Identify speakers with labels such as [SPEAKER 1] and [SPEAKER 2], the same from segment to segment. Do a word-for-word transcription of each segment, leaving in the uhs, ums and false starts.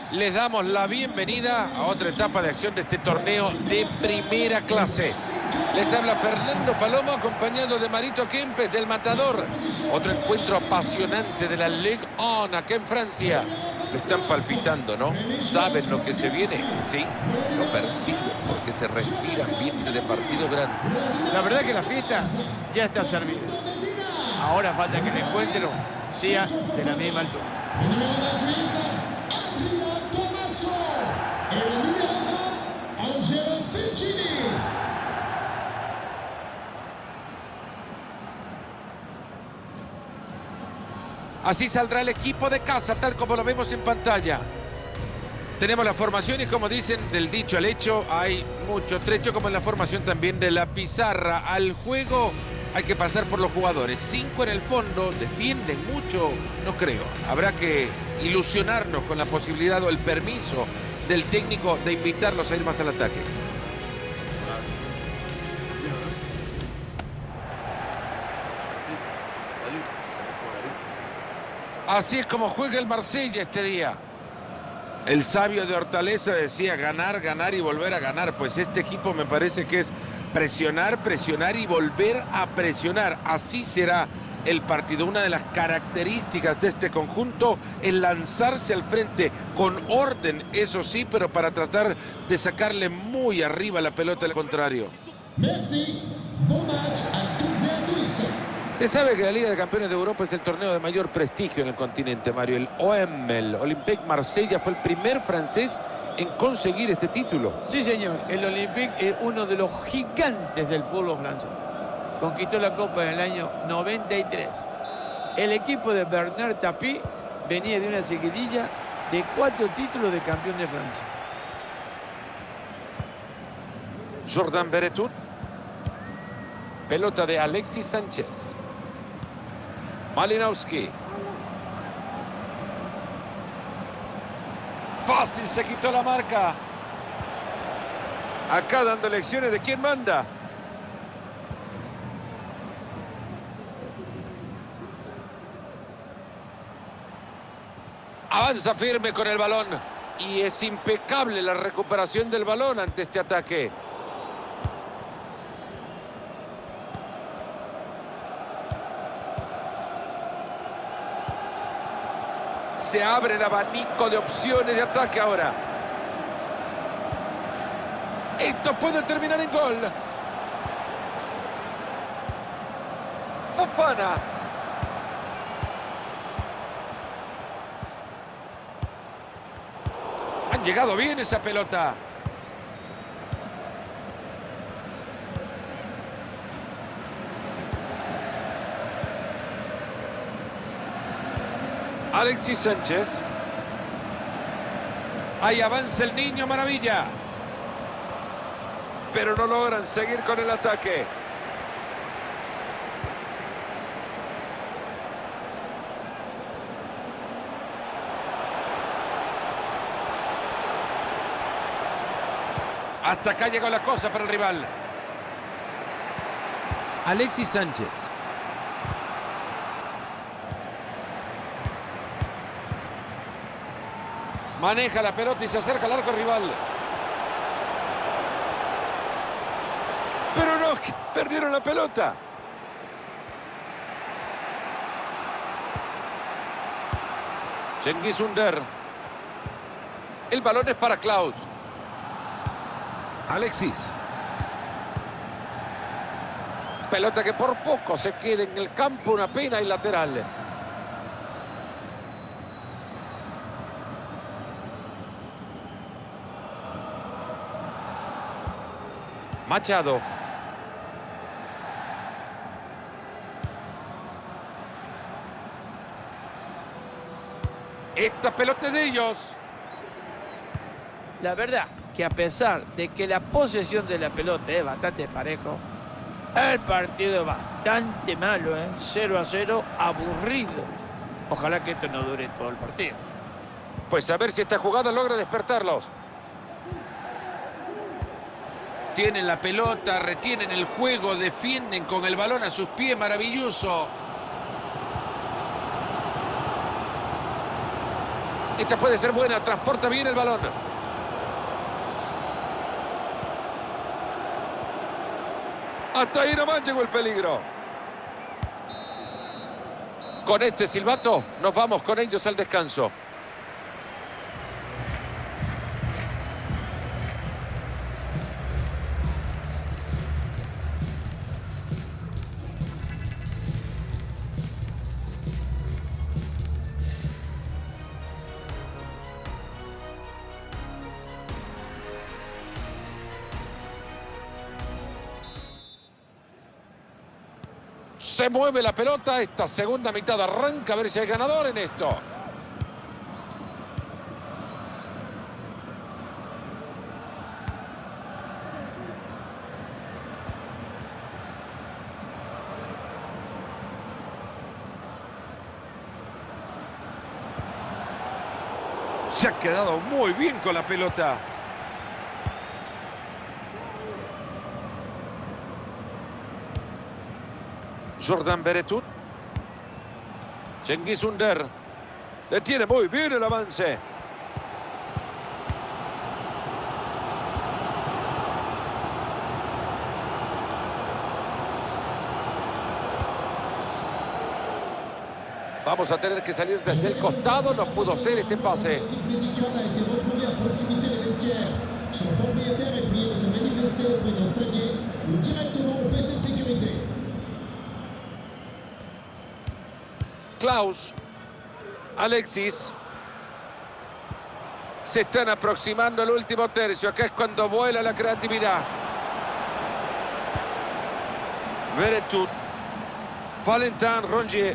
[SPEAKER 1] Les damos la bienvenida a otra etapa de acción de este torneo de primera clase. Les habla Fernando Palomo, acompañado de Marito Kempes, del Matador. Otro encuentro apasionante de la Ligue uno acá en Francia. Lo están palpitando, ¿no? ¿Saben lo que se viene? Sí, lo persiguen porque se respira ambiente de partido grande.
[SPEAKER 2] La verdad que la fiesta ya está servida. Ahora falta que el encuentro sea de la misma altura.
[SPEAKER 1] Así saldrá el equipo de casa, tal como lo vemos en pantalla. Tenemos la formación y, como dicen, del dicho al hecho hay mucho trecho, como en la formación también de la pizarra. Al juego hay que pasar por los jugadores. Cinco en el fondo, defienden mucho, no creo. Habrá que ilusionarnos con la posibilidad o el permiso del técnico de invitarlos a ir más al ataque. Así es como juega el Marsella este día. El sabio de Hortaleza decía ganar, ganar y volver a ganar. Pues este equipo me parece que es presionar, presionar y volver a presionar. Así será el partido. Una de las características de este conjunto es lanzarse al frente con orden, eso sí, pero para tratar de sacarle muy arriba la pelota al contrario.
[SPEAKER 3] Merci, bon match a toutes et a tous.
[SPEAKER 1] Se sabe que la Liga de Campeones de Europa es el torneo de mayor prestigio en el continente, Mario. El O M, el Olympique Marsella, fue el primer francés en conseguir este título.
[SPEAKER 2] Sí, señor. El Olympique es uno de los gigantes del fútbol francés. Conquistó la Copa en el año noventa y tres. El equipo de Bernard Tapie venía de una seguidilla de cuatro títulos de campeón de Francia.
[SPEAKER 1] Jordan Veretout. Pelota de Alexis Sánchez. Malinowski. Fácil, se quitó la marca. Acá dando lecciones de quién manda. Avanza firme con el balón. Y es impecable la recuperación del balón ante este ataque. Se abre el abanico de opciones de ataque ahora. Esto puede terminar en gol. Fofana. Han llegado bien esa pelota. Alexis Sánchez. Ahí avanza el niño maravilla. Pero no logran seguir con el ataque. Hasta acá llegó la cosa para el rival. Alexis Sánchez. Maneja la pelota y se acerca al arco rival. Pero no, perdieron la pelota. Cengiz Under. El balón es para Klaus. Alexis. Pelota que por poco se queda en el campo, una pena y lateral. Machado. Esta pelota es de ellos.
[SPEAKER 2] La verdad que a pesar de que la posesión de la pelota es bastante parejo, el partido es bastante malo, ¿eh? cero a cero, aburrido. Ojalá que esto no dure todo el partido.
[SPEAKER 1] Pues a ver si esta jugada logra despertarlos. Tienen la pelota, retienen el juego, defienden con el balón a sus pies, maravilloso. Esta puede ser buena, transporta bien el balón. Hasta ahí nomás llegó el peligro. Con este silbato nos vamos con ellos al descanso. Se mueve la pelota, esta segunda mitad arranca, a ver si hay ganador en esto. Se ha quedado muy bien con la pelota. Jordan Veretout. Cengiz Ünder. Detiene muy bien el avance. Vamos a tener que salir desde el costado. No pudo ser este pase.
[SPEAKER 3] Son propriétaire est prié de se manifester auprès d'un stadier ou directement au P C de sécurité.
[SPEAKER 1] Klaus. Alexis. Se están aproximando al último tercio. Acá es cuando vuela la creatividad. Veretout. Valentin Rongier.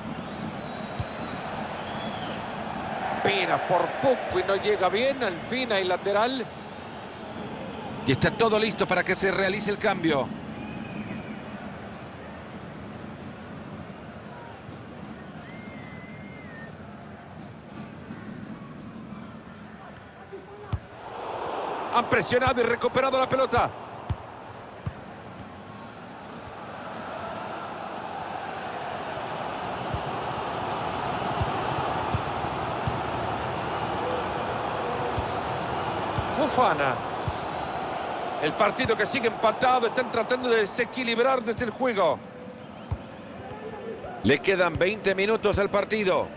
[SPEAKER 1] Pina por poco y no llega bien. Al fin hay lateral. Y está todo listo para que se realice el cambio. Han presionado y recuperado la pelota. Fofana. El partido que sigue empatado, están tratando de desequilibrar desde el juego. Le quedan veinte minutos al partido.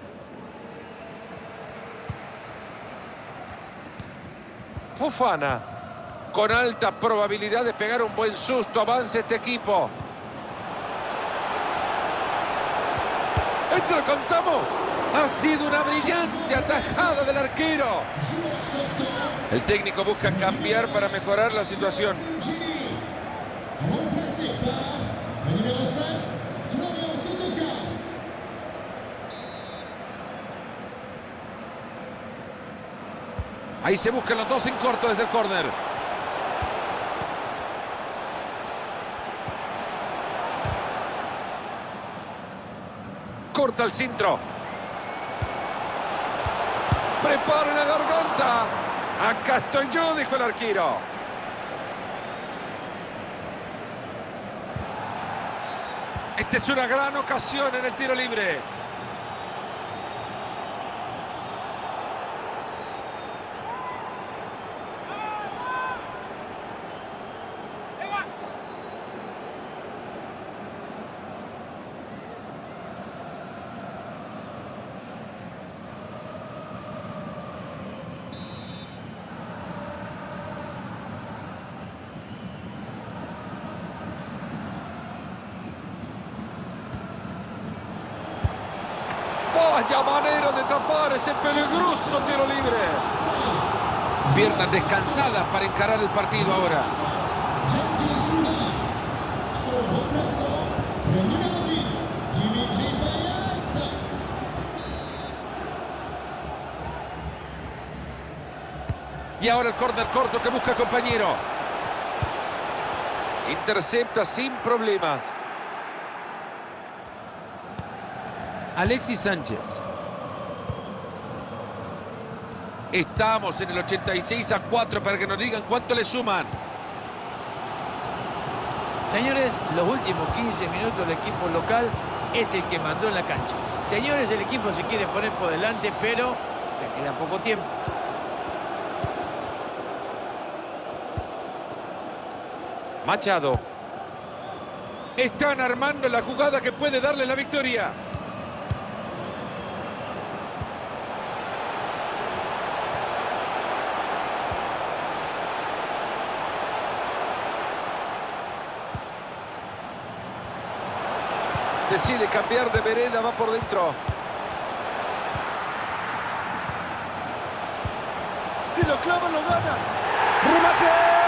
[SPEAKER 1] Fofana, con alta probabilidad de pegar un buen susto, avanza este equipo. ¡Esto lo contamos! Ha sido una brillante atajada del arquero. El técnico busca cambiar para mejorar la situación.
[SPEAKER 3] Remplacé par le numéro cinq, Florian Sotoka.
[SPEAKER 1] Ahí se buscan los dos en corto desde el córner. Corta el centro. ¡Preparen la garganta! Acá estoy yo, dijo el arquero. Esta es una gran ocasión en el tiro libre. Vaya manera de tapar ese peligroso tiro libre. Piernas descansadas para encarar el partido ahora.
[SPEAKER 3] Cengiz Ünder. Son remplaçant, le numéro dix, Dimitri Payet.
[SPEAKER 1] Y ahora el córner corto que busca compañero. Intercepta sin problemas. Alexis Sánchez. Estamos en el ochenta y seis a cuatro para que nos digan cuánto le suman.
[SPEAKER 2] Señores, los últimos quince minutos el equipo local es el que mandó en la cancha. Señores, el equipo se quiere poner por delante, pero Ya queda poco tiempo.
[SPEAKER 1] Machado. Están armando la jugada que puede darle la victoria. Decide cambiar de vereda, va por dentro. Si lo clava, lo gana. ¡Remate!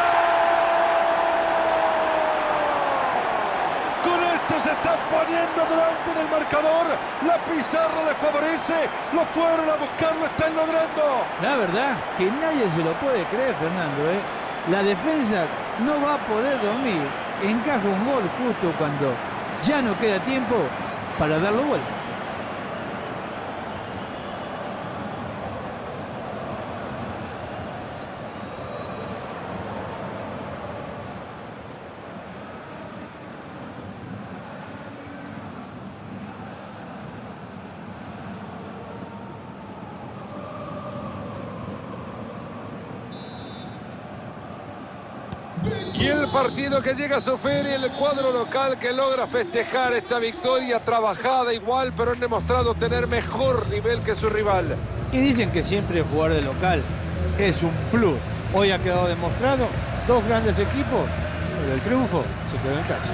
[SPEAKER 1] Con esto se están poniendo delante en el marcador. La pizarra les favorece. Lo fueron a buscar, lo están logrando.
[SPEAKER 2] La verdad que nadie se lo puede creer, Fernando, ¿eh? La defensa no va a poder dormir. Encaja un gol justo cuando ya no queda tiempo para darlo vuelta.
[SPEAKER 1] Y el partido que llega a su fin y el cuadro local que logra festejar esta victoria trabajada igual, pero han demostrado tener mejor nivel que su rival.
[SPEAKER 2] Y dicen que siempre jugar de local es un plus. Hoy ha quedado demostrado, dos grandes equipos, pero el triunfo se quedó en casa.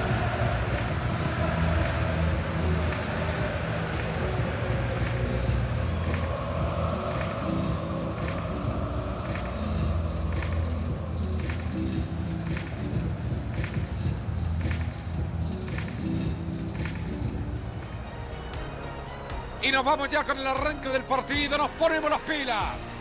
[SPEAKER 1] Y nos vamos ya con el arranque del partido, nos ponemos las pilas.